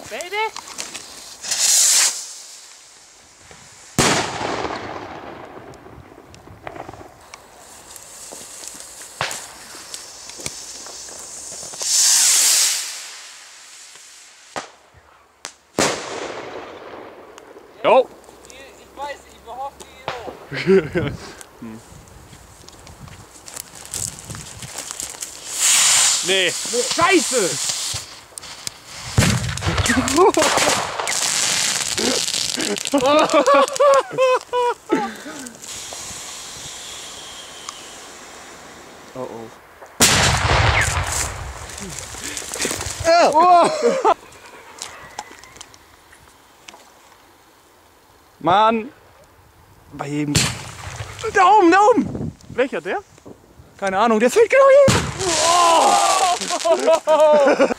Baby! Jo! Ich weiß, ich behoffe ihn auch. Nee. Scheiße! Oh oh. Oh. Mann! Bei jedem. Da oben, da oben! Welcher, der? Keine Ahnung, der fällt genau hier! Oh.